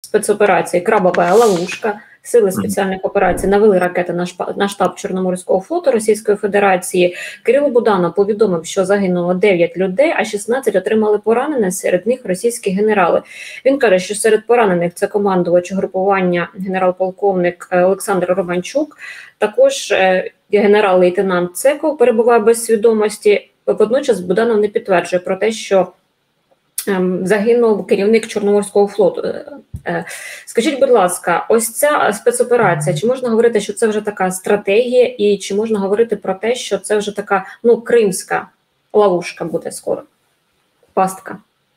спецоперації «Крабова ловушка», Сили спеціальних операцій навели ракети на штаб Чорноморського флоту Російської Федерації. Кирило Буданов повідомив, що загинуло 9 людей, а 16 отримали поранення, серед них російські генерали. Він каже, що серед поранених це командувач групування генерал-полковник Олександр Романчук, також генерал-лейтенант Цеков перебуває без свідомості. Водночас Буданов не підтверджує про те, що загинув керівник Чорноморського флоту. Скажіть, будь ласка, ось ця спецоперація, чи можна говорити, що це вже така стратегія, і чи можна говорити про те, що це вже така, кримська ловушка буде скоро? Пастка.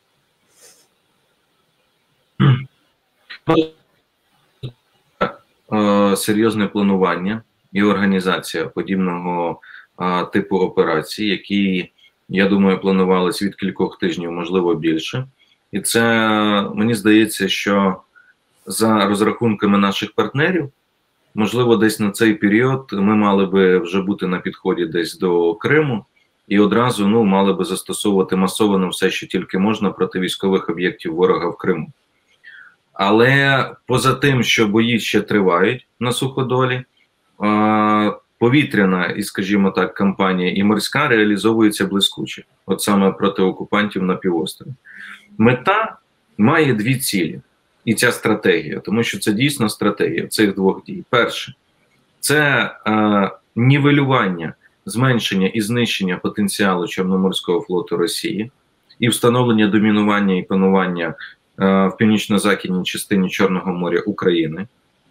Серйозне планування і організація подібного типу операцій, які, я думаю, планувалися від кількох тижнів, можливо, більше. І це, мені здається, що за розрахунками наших партнерів, можливо, десь на цей період ми мали би вже бути на підході десь до Криму і одразу мали би застосовувати масово все, що тільки можна проти військових об'єктів ворога в Криму. Але поза тим, що бої ще тривають на суходолі, повітряна і, скажімо так, кампанія і морська реалізовується блискуче, от саме проти окупантів на півострові. Мета має дві цілі, і ця стратегія, тому що це дійсно стратегія цих двох дій. Перше, це нівелювання, зменшення і знищення потенціалу Чорноморського флоту Росії і встановлення домінування і панування в північно-західній частині Чорного моря України.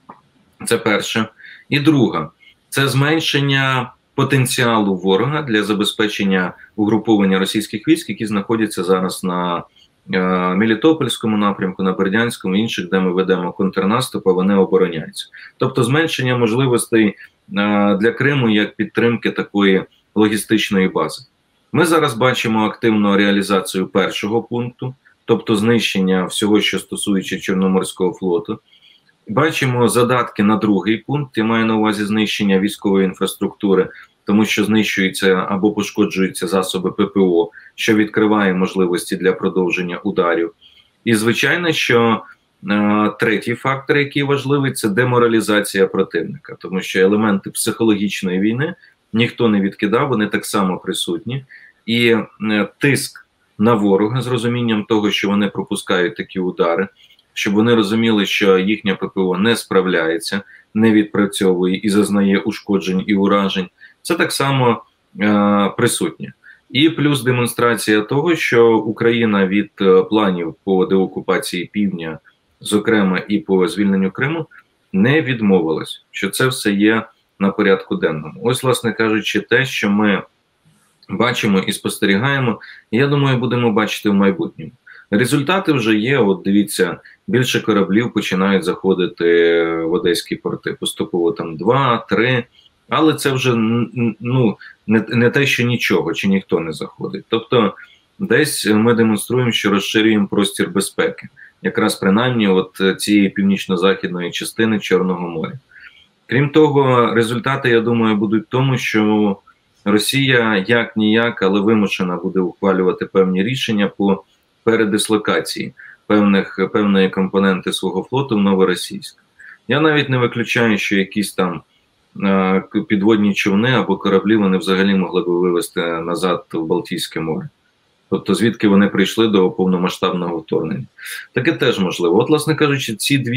Це перше. І друга, це зменшення потенціалу ворога для забезпечення угруповання російських військ, які знаходяться зараз на Мелітопольському напрямку, на Бердянському, інших, де ми ведемо контрнаступ, а вони обороняються. Тобто зменшення можливостей для Криму як підтримки такої логістичної бази. Ми зараз бачимо активну реалізацію першого пункту, тобто знищення всього, що стосується Чорноморського флоту. Бачимо задатки на другий пункт, я маю на увазі знищення військової інфраструктури, тому що знищуються або пошкоджуються засоби ППО, що відкриває можливості для продовження ударів. І, звичайно, що третій фактор, який важливий, це деморалізація противника, тому що елементи психологічної війни ніхто не відкидав, вони так само присутні. І тиск на ворога з розумінням того, що вони пропускають такі удари, щоб вони розуміли, що їхня ППО не справляється, не відпрацьовує і зазнає ушкоджень і уражень, це так само присутнє. І плюс демонстрація того, що Україна від планів по деокупації півдня, зокрема і по звільненню Криму, не відмовилась, що це все є на порядку денному. Ось, власне кажучи, те, що ми бачимо і спостерігаємо, я думаю, будемо бачити в майбутньому. Результати вже є, от дивіться, більше кораблів починають заходити в одеські порти, поступово там 2-3, але це вже не те, що нічого, чи ніхто не заходить. Тобто десь ми демонструємо, що розширюємо простір безпеки, якраз принаймні от цієї північно-західної частини Чорного моря. Крім того, результати, я думаю, будуть в тому, що Росія як-ніяк, але вимушена буде ухвалювати певні рішення по передислокації певної компоненти свого флоту в Новоросійськ. Я навіть не виключаю, що якісь там підводні човни або кораблі вони взагалі могли б вивести назад в Балтійське море. Тобто звідки вони прийшли до повномасштабного вторгнення. Таке теж можливо. От, власне кажучи,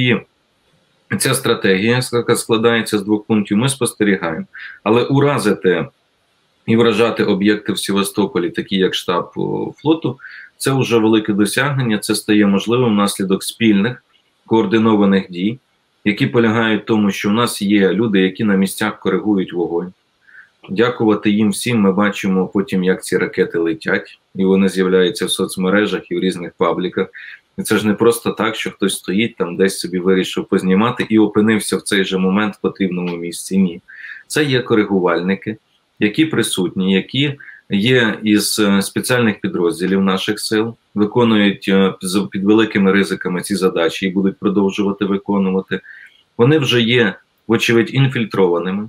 ця стратегія, яка складається з двох пунктів, ми спостерігаємо. Але уразити і вражати об'єкти в Севастополі, такі як штаб флоту, це вже велике досягнення, це стає можливим внаслідок спільних координованих дій, які полягають в тому, що в нас є люди, які на місцях коригують вогонь. Дякувати їм всім ми бачимо потім, як ці ракети летять, і вони з'являються в соцмережах і в різних пабліках. І це ж не просто так, що хтось стоїть там, десь собі вирішив познімати і опинився в цей же момент в потрібному місці. Ні. Це є коригувальники, які присутні, які є із спеціальних підрозділів наших сил, виконують під великими ризиками ці задачі і будуть продовжувати виконувати. Вони вже є, вочевидь, інфільтрованими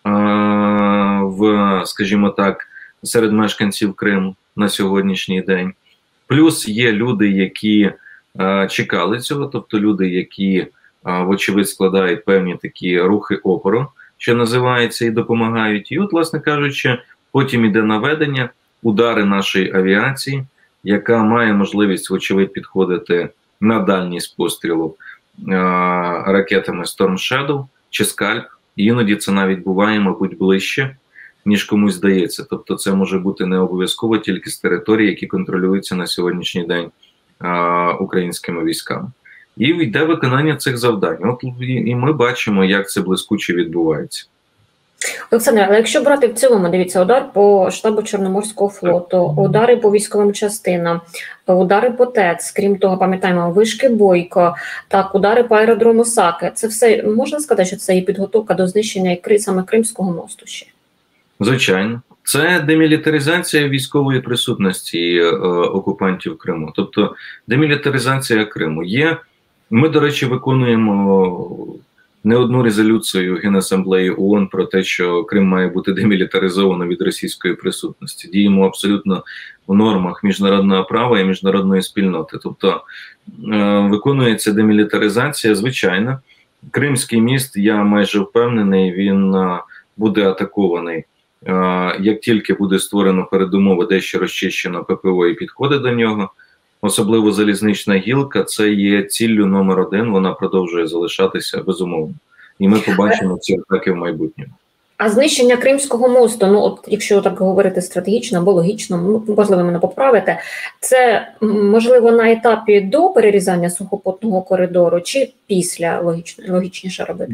скажімо так, серед мешканців Криму на сьогоднішній день. Плюс є люди, які чекали цього, тобто люди, які, вочевидь, складають певні такі рухи опору, що називається, і допомагають. І от, власне кажучи, потім іде наведення, удари нашої авіації, яка має можливість, вочевидь, підходити на дальність пострілу ракетами Storm Shadow чи Scalp. І іноді це навіть буває, мабуть, ближче, ніж комусь здається. Тобто це може бути не обов'язково тільки з територій, які контролюються на сьогоднішній день українськими військами. І йде виконання цих завдань. От і ми бачимо, як це блискуче відбувається. Олександр, але якщо брати в цілому, дивіться, удар по штабу Чорноморського флоту, удари по військовим частинам, удари по ТЕЦ, крім того, пам'ятаємо, вишки Бойко, так, удари по аеродрому Саки. Це все, можна сказати, що це і підготовка до знищення саме Кримського мосту ще? Звичайно. Це демілітаризація військової присутності окупантів Криму. Тобто демілітаризація Криму є. Ми, до речі, виконуємо не одну резолюцію Генасамблеї ООН про те, що Крим має бути демілітаризовано від російської присутності. Діємо абсолютно в нормах міжнародного права і міжнародної спільноти. Тобто виконується демілітаризація, звичайно. Кримський міст, я майже впевнений, він буде атакований. Як тільки буде створено передумови, дещо розчищено ППО і підходи до нього, особливо залізнична гілка, це є ціллю номер 1, вона продовжує залишатися безумовно. І ми побачимо ці атаки в майбутньому. А знищення Кримського мосту, ну от якщо так говорити стратегічно або логічно, ну, можливо, мене поправите, це можливо на етапі до перерізання сухопутного коридору чи після логічніше робити?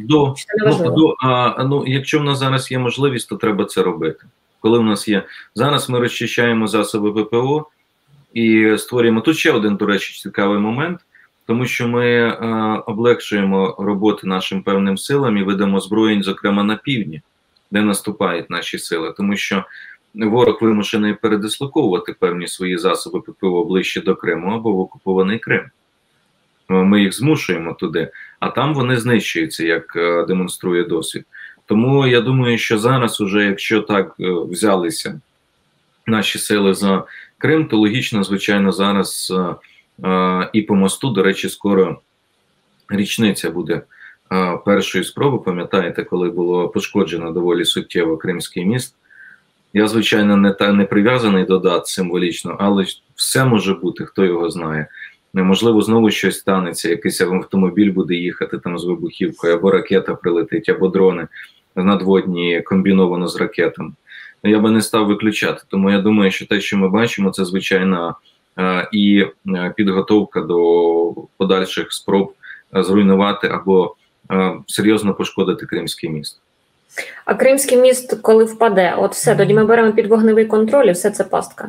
Якщо в нас зараз є можливість, то треба це робити. Коли в нас є, зараз ми розчищаємо засоби ППО і створюємо, тут ще один, до речі, цікавий момент, тому що ми облегшуємо роботи нашим певним силам і видамо зброєнь, зокрема на півдні, де наступають наші сили, тому що ворог вимушений передислоковувати певні свої засоби ППО ближче до Криму або в окупований Крим. Ми їх змушуємо туди, а там вони знищуються, як демонструє досвід. Тому я думаю, що зараз уже, якщо так взялися наші сили за Крим, то логічно, звичайно, зараз і по мосту, до речі, скоро річниця буде першої спроби, пам'ятаєте, коли було пошкоджено доволі суттєво Кримський міст. Я, звичайно, не прив'язаний до дат символічно, але все може бути, хто його знає. Неможливо, знову щось станеться, якийсь автомобіль буде їхати там з вибухівкою, або ракета прилетить, або дрони надводні комбіновано з ракетами. Я би не став виключати. Тому я думаю, що те, що ми бачимо, це, звичайно, і підготовка до подальших спроб зруйнувати або серйозно пошкодити Кримський міст. А Кримський міст, коли впаде, от все, тоді ми беремо під вогневий контроль і все це пастка?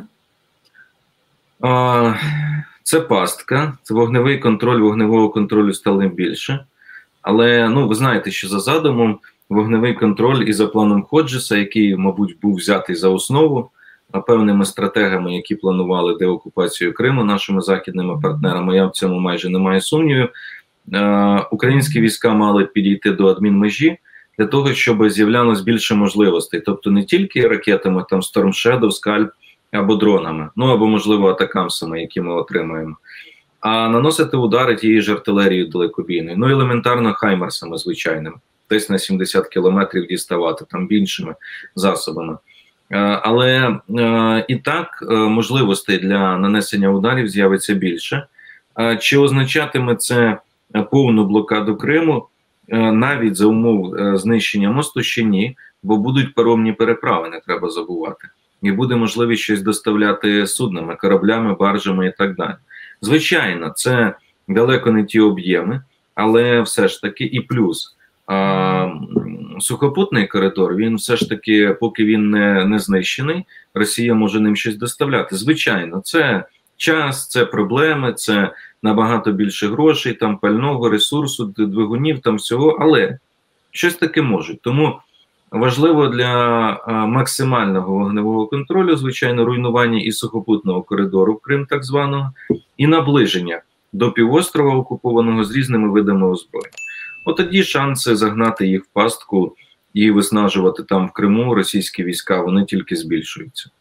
Це пастка, це вогневий контроль, вогневого контролю стало більше. Але, ви знаєте, що за задумом вогневий контроль і за планом Ходжеса, який, мабуть, був взятий за основу певними стратегами, які планували деокупацію Криму нашими західними партнерами, я в цьому майже не маю сумнівів, українські війська мали підійти до адмінмежі для того, щоб з'являлось більше можливостей. Тобто не тільки ракетами, там Storm Shadow, Scalp або дронами, або, можливо, атакамсами, які ми отримаємо, а наносити удари тією ж артилерією далекобійною, елементарно хаймерсами звичайними, десь на 70 кілометрів діставати, там більшими засобами. Але і так можливостей для нанесення ударів з'явиться більше. Чи означатиме це повну блокаду Криму? Навіть за умов знищення мосту ще ні, бо будуть паромні переправи, не треба забувати. І буде можливість щось доставляти суднами, кораблями, баржами і так далі. Звичайно, це далеко не ті об'єми, але все ж таки і плюс. Сухопутний коридор, він все ж таки, поки він не знищений, Росія може ним щось доставляти. Звичайно, це час, це проблеми, це набагато більше грошей, там пального, ресурсу, двигунів, там всього, але щось таке можуть. Тому важливо для максимального вогневого контролю, звичайно, руйнування і сухопутного коридору в Крим, так званого, і наближення до півострова окупованого з різними видами озброєнь. От тоді шанси загнати їх в пастку і виснажувати там в Криму російські війська, вони тільки збільшуються.